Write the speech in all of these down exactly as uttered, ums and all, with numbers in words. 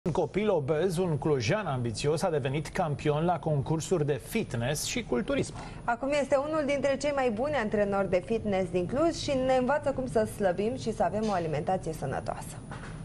Un copil obez, un clujean ambițios, a devenit campion la concursuri de fitness și culturism. Acum este unul dintre cei mai buni antrenori de fitness din Cluj și ne învață cum să slăbim și să avem o alimentație sănătoasă.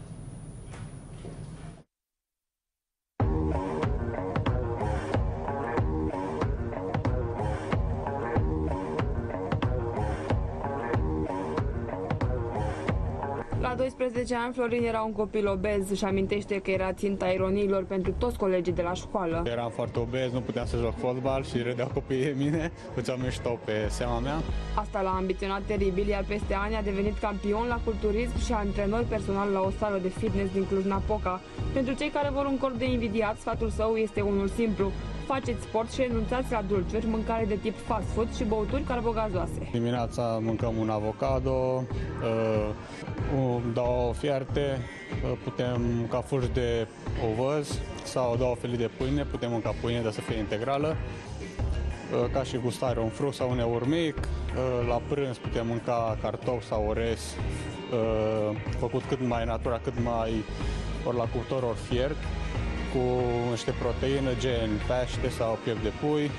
La doisprezece ani, Florin era un copil obez și amintește că era ținta ironiilor pentru toți colegii de la școală. Eram foarte obez, nu puteam să joc fotbal și râdeau copiii de mine, făceau mișto pe seama mea. Asta l-a ambiționat teribil, iar peste ani a devenit campion la culturism și antrenor personal la o sală de fitness din Cluj-Napoca. Pentru cei care vor un corp de invidiat, sfatul său este unul simplu. Faceți sport și renunțați la dulciuri, mâncare de tip fast food și băuturi carbogazoase. Dimineața mâncăm un avocado, uh, două fierte, uh, putem mânca fulgi de ovăz sau două felii de pâine, putem mânca pâine, dar să fie integrală. Uh, ca și gustare, un fruct sau un eurt mic. Uh, la prânz putem mânca cartofi sau orez, uh, făcut cât mai natural, cât mai ori la cuptor, ori fiert, cu niște proteine gen pește sau piept de pui.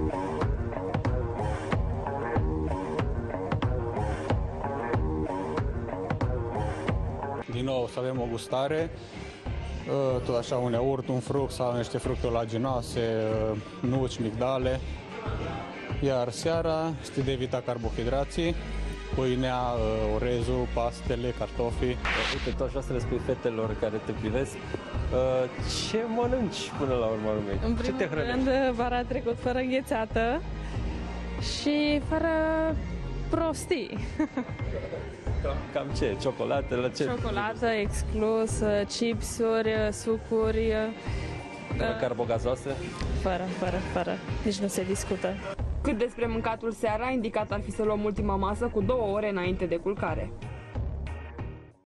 Din nou să avem o gustare, tot așa un eurt, un fruct sau niște fructe olaginoase, nuci, migdale. Iar seara este de evitat carbohidrații, pâinea, orezul, pastele, cartofii. Uite, tu așa să le spui fetelor care te privesc, ce mănânci până la urmă, urmei? În primul ce te rând, vara trecut fără înghețată și fără prostii. Cam, cam ce? Ciocolată? La ce? Ciocolată, exclus, chipsuri, sucuri. Fără carbogazoase? Fără, fără, fără. Nici nu se discută. Cât despre mâncatul seara, indicat ar fi să luăm ultima masă cu două ore înainte de culcare.